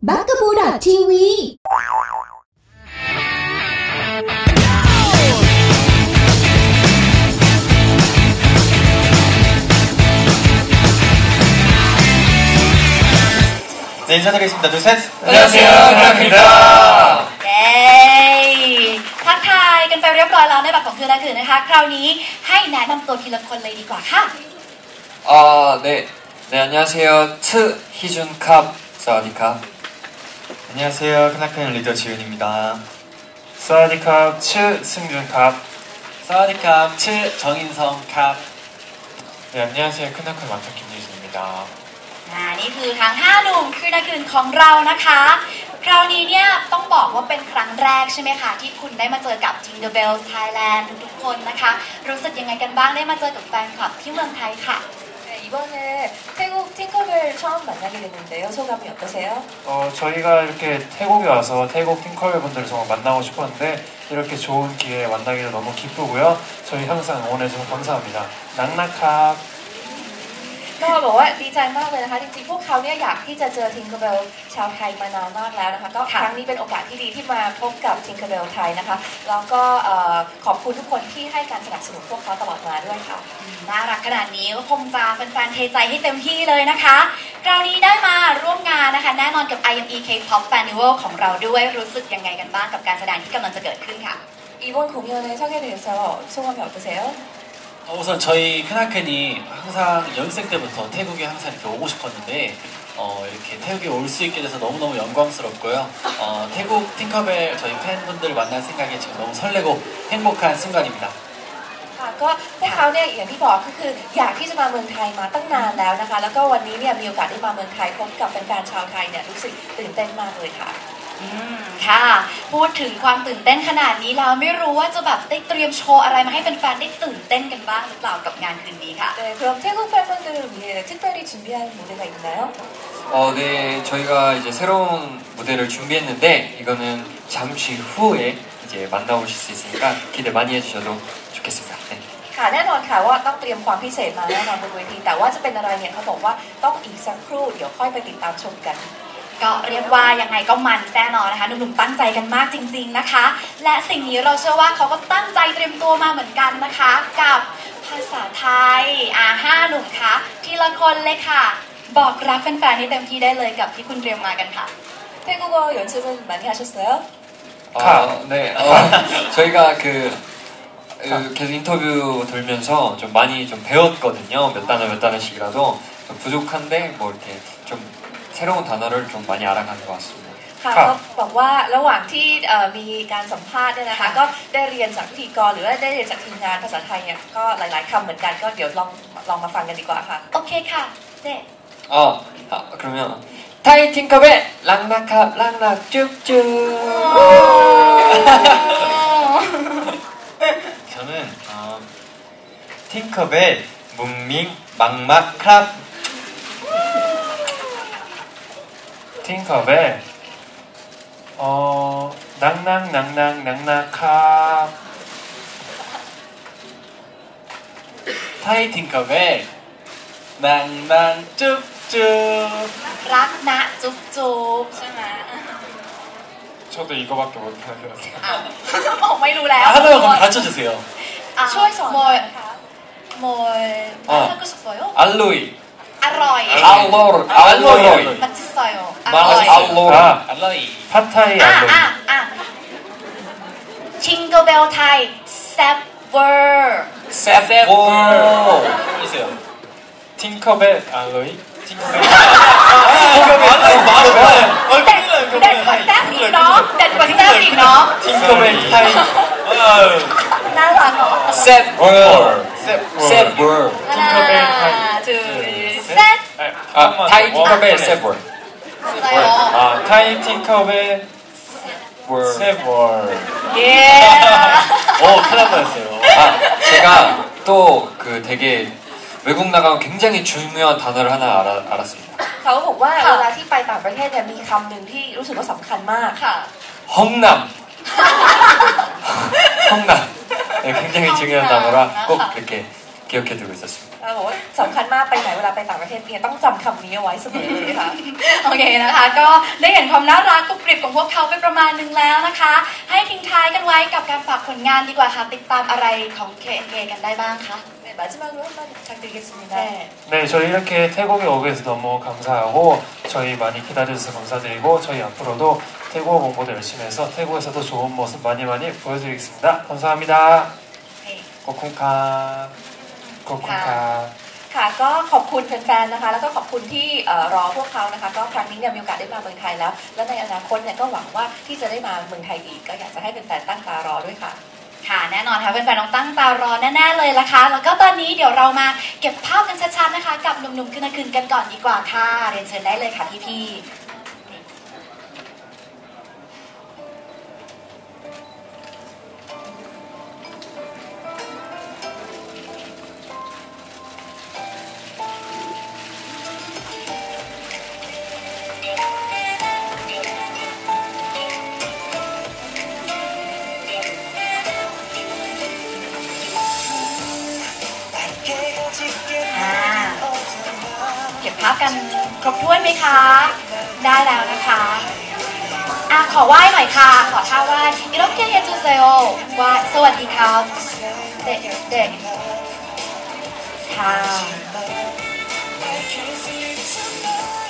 bakabu.tv 네, 인사드리겠습니다. 둘, 셋. 안녕하세요, 크나크입니다. เย้ทักทายกันไปเรียบร้อยแล้วในแบบของคือนะคือนะคะคราวนี้ให้แนะนำตัวทีละคนเลยดีกว่าค่ะ 네. 네, 안녕하세요. 트희준캅 사와디캅. 안녕하세요. 크나큰 리더 지훈입니다. 사와디캅 츠승준캅. 사와디캅 정인성캅. 네, 안녕하세요. 크나큰 마터 김예준입니다. นี่คือทั้ง5หนุ่มคือนะคืนของเรานะคะคราวนี้เนี่ยต้องบอกว่าเป็นครั้งแรกใช่ไหมคะที่คุณได้มาเจอกับ Jingle Bells Thailand ทุกๆคนนะคะรู้สึกยังไงกันบ้างได้มาเจอกับแฟนคลับที่เมืองไทยค่ะ 이번에 태국 팅커벨 처음 만나게 됐는데요. 소감이 어떠세요? 저희가 이렇게 태국에 와서 태국 팅커벨 분들을 정말 만나고 싶었는데 이렇게 좋은 기회에 만나기로 너무 기쁘고요. 저희 항상 응원해주셔서 감사합니다. 낙낙캅. ก็บอกว่าดีใจมากเลยนะคะจริงๆพวกเขาเนี่ยอยากที่จะเจอทิงเกอร์เบลชาวไทยมานานมากแล้วนะคะก็ครั้งนี้เป็นโอกาสที่ดีที่มาพบกับทิงเกอร์เบลไทยนะคะแล้วก็ขอบคุณทุกคนที่ให้การสนับสนุนพวกเขาตลอดมาด้วยค่ะน่ารักขนาดนี้ก็คงจะแฟนๆเทใจให้เต็มที่เลยนะคะคราวนี้ได้มาร่วมงานนะคะแน่นอนกับ IME K-pop Festival ของเราด้วยรู้สึกยังไงกันบ้างกับการแสดงที่กำลังจะเกิดขึ้นค่ะ 이번 공연에 서게 되어서 소감이 어떠세요? 우선 저희 크나큰이 항상 연습생 때부터 태국에 항상 이렇게 오고 싶었는데 이렇게 태국에 올 수 있게 돼서 너무너무 영광스럽고요. 태국 팅커벨 저희 팬분들 만날 생각에 지금 너무 설레고 행복한 순간입니다. ก็พวกเขาเนี่ยอย่างที่บอกก็คืออยากที่จะมาเมืองไทยมาตั้งนานแล้วนะคะแล้วก็วันนี้เนี่ยมีโอกาสได้มาเมืองไทยพบกับแฟนๆชาวไทยเนี่ยรู้สึกตื่นเต้นมากเลยค่ะค่ะพูดถึงความตื่นเต้นขนาดนี้แล้วไม่รู้ว่าจะแบบได้เตรียมโชว์อะไรมาให้แฟนๆได้ตื่นเต้นกันบ้างหรือเปล่ากับงานคืนนี้ค่ะ 네, 그럼 태국 팬분들을 위해 특별히 준비한 무대가 있나요? 네, 저희가 이제 새로운 무대를 준비했는데 이거는 잠시 후에 이제 만나보실 수 있으니까 기대 많이 해주셔도 좋겠습니다. 네. ค่ะแน่นอนค่ะว่าต้องเตรียมความพิเศษมาแน่นอนบนเวทีแต่ว่าจะเป็นอะไรเนี่ยเขาบอกว่าต้องอีกสักครู่เดี๋ยวค่อยไปติดตามชมกันก็เรียกว่ายังไงก็มันแน่นอนนะคะหนุ่มๆตั้งใจกันมากจริงๆนะคะและสิ่งนี้เราเชื่อว่าเขาก็ตั้งใจเตรียมตัวมาเหมือนกันนะคะกับภาษาไทย5หนุ่มคะทีละคนเลยค่ะบอกรักแฟนๆให้เต็มที่ได้เลยกับที่คุณเตรียมมากันค่ะ 태국어 연습은 많이 하셨어요? 네. 저희가 계속 인터뷰 돌면서 좀 많이 좀 배웠거든요. 몇 단어씩이라도 좀 부족한데 뭐 이렇게 좀 새로운 단어를 좀 많이 알아가는 것 같습니다. ค่ะก็บอกว่าระหว่างที่มีการสัมภาษณ์เนี่ยนะคะก็ได้เรียนจากพิธีกรหรือว่าได้เรียนจากทีมงานภาษาไทยเนี่ยก็หลายๆคำเหมือนกันก็เดี๋ยวลองมาฟังกันดีกว่าค่ะโอเคค่ะเด็ 그러면 타이 팅커벨 랑나캅 랑나 쭉쭉 저는 팅커벨 뭉밍 막막 크랍 팅커벨 낭낭낭낭낭낭캅 타이 팅커벨 낭낭 쭉쭉 รักนะจุ๊บจุ๊บใช่ไหม 저도 이거밖에 못하는 것 같아요. บอกไม่รู้แล้ว 하나만 그럼 가르쳐주세요. ช่วยสอนหน่อยนะคะ 뭘 하고 싶어요? 알로이 อร่อย 알로이 맛있어요 알로이 팟타이 알로이. 징글벨 타이 셉워 셉워 있어요. 팅커벨 알로이. 팅커벨. เด็ดกว่าแซ่บอีกเนาะเด็ดกว่าแซ่บอีกเนาะ 팅커벨 타이 น่ารักเนาะ 셉워 팅커벨 타이. ถือเซ็ต 타이 팅커벨 셉워 ใช่เหรอ 타이 팅커벨 세월. 예 큰일 날 뻔했어요. 제가 또 되게 외국 나가면 굉장히 중요한 단어를 하나 알았습니다. เขาบอกว่าเวลาที่ไปต่างประเทศเนี่ยมีคำหนึ่งที่รู้สึกว่าสำคัญมากค่ะ 헝남 헝남 네, 굉장히 중요한 단어라 꼭 이렇게 기억해 두고 있었습니다. บอกว่าสำคัญมากไปไหนเวลาไปต่างประเทศเนี่ยต้องจำคำนี้เอาไว้เสมอเลยค่ะโอเคนะคะก็ได้เห็นความน่ารักกรุบกริบของพวกเขาไปประมาณนึงแล้วนะคะ ให้ทิ้งท้ายกันไว้กับการฝากผลงานดีกว่าค่ะติดตามอะไรของ KNK กันได้บ้างคะ 네, 마지막으로 한마디 부탁드리겠습니다. 네. 네, 저희 이렇게 태국에 오게 돼서 너무 감사하고 저희 많이 기다려주셔서 감사드리고 저희 앞으로도 태국어 공부도 열심히 해서 태국에서도 좋은 모습 많이 보여드리겠습니다. 감사합니다. 고쿤카 고쿤카 ค่ะก็ขอบคุณแฟนๆนะคะแล้วก็ขอบคุณที่รอพวกเขานะคะก็ครั้งนี้เนี่ยมีโอกาสได้มาเมืองไทยแล้วและในอนาคตเนี่ยก็หวังว่าที่จะได้มาเมืองไทยอีกก็อยากจะให้แฟนๆตั้งตารอด้วยค่ะค่ะแน่นอนค่ะแฟนๆต้องตั้งตารอแน่ๆเลยละคะแล้วก็ตอนนี้เดี๋ยวเรามาเก็บภาพกันชัดๆนะคะกับหนุ่มๆคืนกันก่อนดีกว่าค่ะเรียนเชิญได้เลยค่ะพี่ๆเก็บภาพกันครบถ้วนไหมคะได้แล้วนะคะขอไหว้หน่อยค่ะขอท่าไหว้อิโรเกียเฮจูเซโอว่าสวัสดีครับเด็กค่ะ